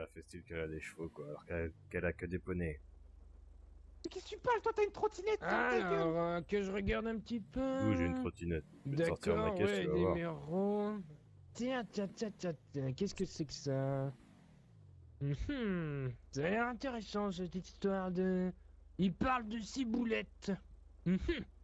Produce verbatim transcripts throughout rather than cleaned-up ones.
gars, fait-il qu'elle a des chevaux, quoi, alors qu'elle qu'elle a que des poneys. Mais qu'est-ce que tu parles? Toi, t'as une trottinette dans ta gueule. Alors, euh, que je regarde un petit peu... D'où j'ai une trottinette. Je vais te sortir ma D'accord, caisse, ouais, tu vas voir. numéro... Tiens, tiens, tiens, tiens, tiens, qu'est-ce que c'est que ça? Mhm, ça a l'air intéressant, cette histoire de... Il parle de ciboulette. Mhm.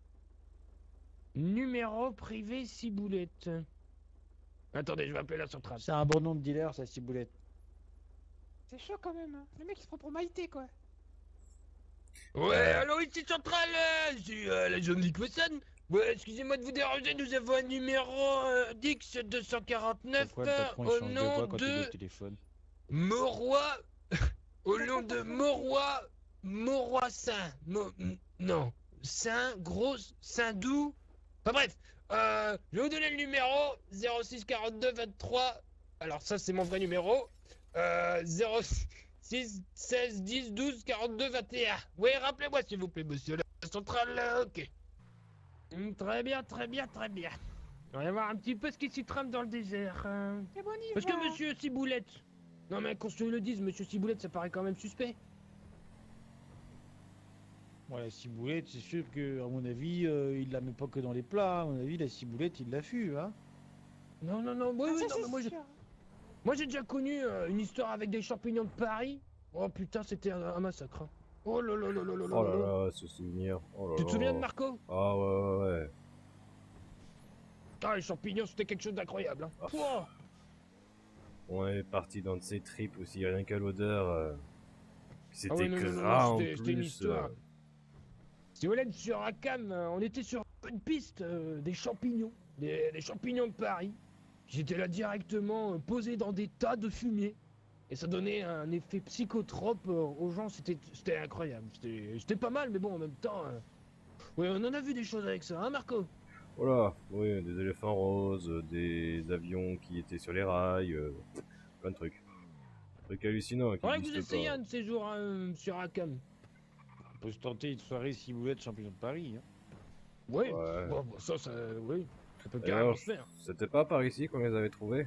Numéro privé ciboulette. Attendez, je vais appeler la centrale. C'est un bon nom de dealer, ça, ciboulette. C'est chaud quand même. Hein. Le mec il se prend pour Maïté quoi. Ouais, allô, ici centrale, euh, c'est euh, la zone Wesson. Ouais, excusez-moi de vous déranger, nous avons un numéro euh, Dix deux cent quarante-neuf Pourquoi le patron il au change de nom voix quand il est au de téléphone? Mauroy, au nom de Mauroy, Mauroy Saint, Mo- non, Saint, grosse, Saint Doux. Enfin bref, euh, je vais vous donner le numéro zéro six quarante-deux vingt-trois. Alors ça c'est mon vrai numéro. Euh, zéro six seize dix douze quarante-deux vingt et un. Oui, rappelez-moi s'il vous plaît, monsieur la centrale. euh, Ok. Hum, Très bien, très bien, très bien. On va voir un petit peu ce qui s'y trame dans le désert. hein. C'est bon, on y Parce va. que monsieur Ciboulette... Non mais qu'on se le dise, monsieur Ciboulette, ça paraît quand même suspect. Bon, la ciboulette, c'est sûr que, à mon avis, euh, il la met pas que dans les plats. À mon avis, la ciboulette, il l'affût, hein. Non, non, non, oui, Ah, oui, ça, non, c'est mais moi j'ai... sûr. Moi j'ai déjà connu euh, une histoire avec des champignons de Paris. Oh putain, c'était un, un massacre. hein. Oh là là là là là là Oh là là. là, ce souvenir. Oh là Tu te là. souviens de Marco? Ah ouais, ouais, ouais. Ah, les champignons, c'était quelque chose d'incroyable. Hein. Ah. Pouah. On est parti dans de ces tripes aussi, rien qu'à l'odeur. euh, C'était Ah ouais, non, non, non, gras non, en c'était- c'était une plus. histoire. euh, Si vous voulez, sur Akam, euh, on était sur une piste euh, des champignons, des, des champignons de Paris. J'étais là directement euh, posé dans des tas de fumier. Et ça donnait un effet psychotrope euh, aux gens, c'était c'était incroyable. C'était c'était pas mal, mais bon, en même temps... euh, Ouais, on en a vu des choses avec ça, hein Marco? Voilà, oui, des éléphants roses, euh, des avions qui étaient sur les rails, euh, plein de trucs. Trucs hallucinants qui Faudrait que vous n'existent essayiez pas. un de ces jours hein, sur Akam. On peut se tenter une soirée ciboulette champion de Paris, hein. Oui, Ouais. bon, bon, ça, ça, oui, ça peut Et carrément alors, se faire. c'était pas par ici qu'on les avait trouvés?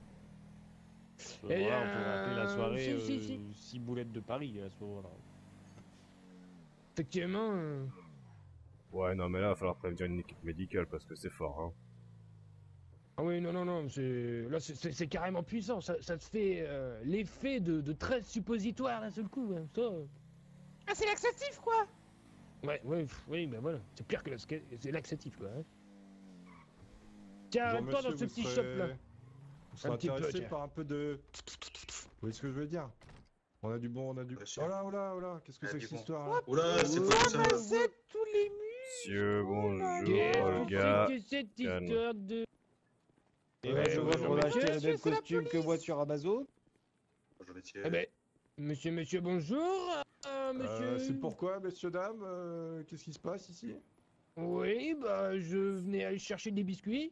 À ce Et moment-là, on peut appeler la euh, soirée si, si, euh, si. ciboulette de Paris, à ce moment-là. Effectivement... euh, Ouais, non, mais là, il va falloir prévenir une équipe médicale parce que c'est fort, hein. Ah oui, non, non, non, c'est là, c'est- c'est c'est carrément puissant. Ça, ça te fait euh, l'effet de, de treize suppositoires d'un seul coup. hein. Ça, euh, Ah, c'est laxatif quoi. ouais, ouais, pff, oui, ben voilà. C'est pire que la sca- c'est laxatif, quoi. hein. Tiens, Bonjour, arrête-toi dans ce monsieur, petit vous shop serez- là. Vous serez Un petit peu, intéressé tiens. par un peu de... Vous voyez ce que je veux dire? On a du bon, on a du... Monsieur. Oh là, oh là, oh là, qu'est-ce que Ah, c'est du que cette bon. histoire là? Oula, c'est Oh, pas ça. Ramassez tous les murs. Monsieur, bonjour, Qu'est-ce Olga. que c'est que cette calme. histoire de. Et Ouais, ben, je ouais, vois ouais, qu'on ouais. a acheté le Monsieur, même c'est la costume que police. moi sur Amazon. Bonjour, métier. Eh ben, monsieur, monsieur, bonjour. euh, monsieur. Euh, c'est pourquoi, messieurs, dames euh, Qu'est-ce qui se passe ici? Oui, bah, je venais aller chercher des biscuits.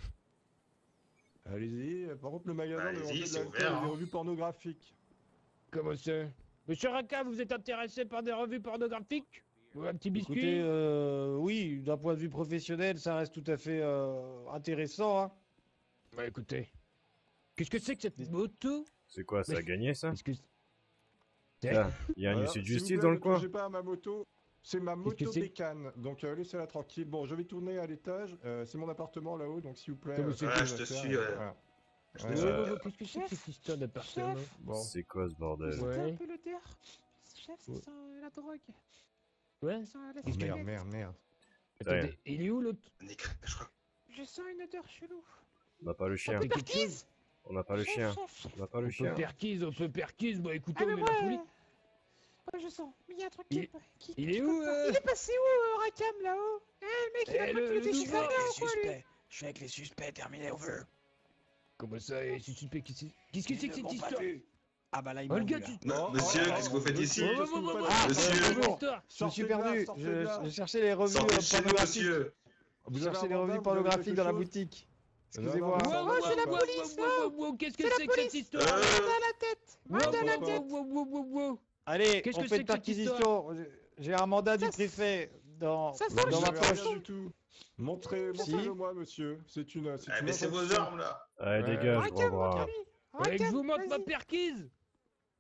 Allez-y, par contre, le magasin Allez-y, ne vend que de c'est l'alcool ouvert, et des hein. revues pornographiques. Comment ça? Monsieur Raka, vous êtes intéressé par des revues pornographiques? Ou un petit biscuit? Écoutez, euh, oui, d'un point de vue professionnel, ça reste tout à fait euh, intéressant, hein. Bah écoutez, qu'est-ce que c'est que cette moto? C'est quoi, ça a Mais- gagné, ça? Est-ce que... Tiens, il y a un Voilà, huissier de s'il vous justice plaît, dans le ne coin? touchez pas à ma moto. C'est ma Qu'est-ce que moto c'est bécane, donc euh, laissez-la tranquille. Bon, je vais tourner à l'étage. euh, c'est mon appartement là-haut, donc s'il vous plaît. Comment euh, c'est faites que- vos Ouais, je te affaires, suis, et ouais. voilà. Je Euh, te Ouais, suis. ouais, ouais, qu'est-ce que c'est que Chef, cette histoire d'appartement? chef. Bon. C'est quoi ce bordel? C'était Ouais. un peu l'odeur. Chef, ça Ouais. sent euh, la drogue. Ouais? Ça sent la Oh, Qu'est-ce que- merde, cigarette. merde, merde. Attendez, il est où l'autre? Nick, je crois. Je sens une odeur chelou. On n'a pas le On chien. peut quelque chose perquise. On n'a pas le Chef, chien. chef, chef. On n'a pas le On peut chien. perquise, on peut perquise, bah écoutez, Ah mais on est moi, la police. euh, moi je sens. Mais il y a un truc Il- qui, qui, il qui est colle où, pas. euh Il est passé où, euh, Rakam là-haut? Eh le mec, il Eh, a cru le- qu'il était le chez sa nouveau- mère ou quoi lui? Je suis avec les suspects, terminé, over. Comment ça, et c'est suspect, qu'est-ce que c'est qu'est-ce que c'est que Ils cette ne m'ont pas histoire? vu. Ah bah là, ils m'ont Olga, vu, là. tu... Non, Oh, monsieur, oh, qu'est-ce que vous faites oh, ici? monsieur, Oh, qu'est-ce que oh, vous oh, faites oh, là? oh, Monsieur. oh, Bonjour. histoire. Je me suis Sortez de là, perdu. sortez Je, de là. je cherchais les revues euh, Sortez chez nous, pornographiques. monsieur. Vous Je avez cherchais un les mandat, revues vous avez pornographiques quelque dans la chose? boutique. Non, Excusez-moi. non, Wow, non, wow, non, c'est la non, police, wow, wow, wow, wow, qu'est-ce que C'est la c'est que cette police. histoire? Euh, Main dans la tête. Main Wow, dans la wow, tête. wow, wow, wow, wow. Allez, Qu'est-ce on que fait c'est une que cette perquisition. J'ai un mandat du Ça, préfet dans, ça sent Non, le dans vous ma avez rien poche. du tout. Montrez, Si. montrez-le moi, monsieur. C'est une, c'est Eh, une mais c'est vos injonction. armes là. Allez, Ouais. dégage, Rakam, gros bras. montre-lui. Allez, que je vous Rakam, montre ma vas-y. perquise.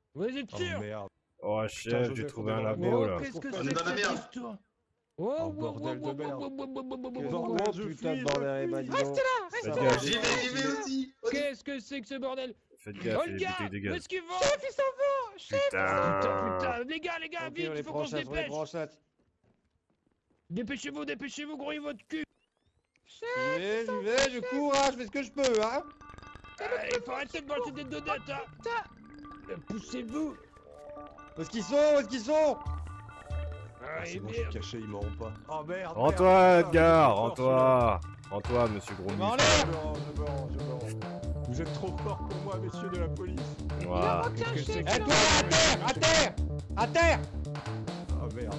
Vous êtes Oh sûr? merde. Oh, Putain, chef, j'ai Joseph, trouvé on est un dans la labo, Oh, là. qu'est-ce que On c'est est que dans la cette merde. histoire? Oh, Oh, bordel de merde. merde. Bordel, je putain de fuis, bordel, je eh ben, fuis. dis donc. Reste là, reste Faites là. gaffe, J'y vais, j'y vais aussi. Qu'est-ce que c'est que ce bordel? faites Oh gaffe, le les gars! bouteilles de Où gaz. est-ce qu'ils vont? Chef, ils s'en vont. Chef, Putain, Putain. putain, les gars, les gars, Ok, vite, on il les faut qu'on se prend en chasse, on les dépêche! prend en chasse. Dépêchez-vous, dépêchez-vous, grouillez votre cul! J'y vais, j'y vais, je cours, hein, je fais ce que je peux, hein. Euh, il faut arrêter de manger des donuts, hein! Euh, Poussez-vous! Où est-ce qu'ils sont? Où est-ce qu'ils sont? Ah, Ah, c'est et bon, je suis merde. caché, ils m'auront pas. Oh merde. Rends-toi, merde, Edgar, merde, rends-toi. Rends-toi, monsieur gros Je muscle. m'enlève. Je me rends, je me rends, je me rends. Vous êtes trop forts pour moi, messieurs de la police. Voilà. manque un Qu'est-ce que chef. c'est Eh toi, à terre, à terre, à terre. Oh merde.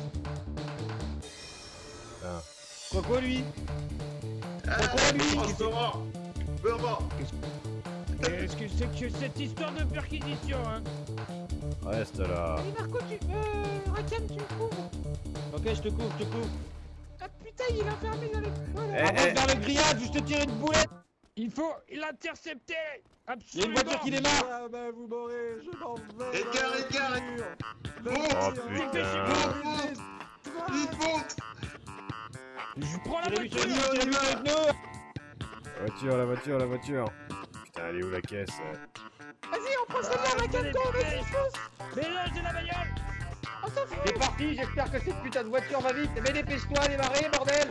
Quoi quoi lui? Ah, Pourquoi lui? restaurant. Beurre. Qu'est-ce que c'est que cette histoire de perquisition, hein? Reste là. Allez, Marco, tu. Euh. Rakan, tu me couvres. Ok, je te couvre, je te couvre. Ah putain, il est enfermé dans les. Voilà. Eh, Avant de eh. faire le grillage, je te tire une boulette. Il faut l'intercepter! Il y a Absolument! une voiture qui démarre. Ah bah vous m'aurez, je m'en vais. Edgar, dans la Edgar, voiture. Bon. Oh Vas-y, putain. Monte, Vite, monte. Je prends la Tirez-lui voiture! sur nous, on y tirez-lui va. sur nous. La voiture, la voiture, la voiture. Putain, elle est où la caisse? Vas-y, on prend celle-là, Rakan, go, vas-y, fonce. Mais là, j'ai la bagnole! On s'en fout. C'est parti, j'espère que cette putain de voiture va vite. Mais dépêche-toi, démarrer, bordel.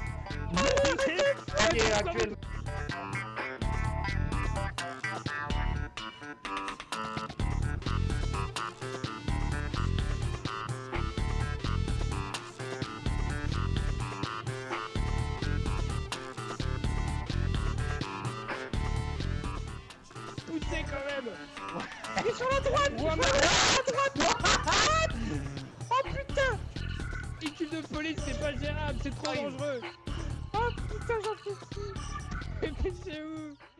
Ok, actuellement. Poussez quand même! Il est sur la droite. Ouais, mais- Oh putain. Véhicule de police, c'est pas gérable, c'est trop dangereux! Oh putain, j'en peux plus. Dépêchez-vous!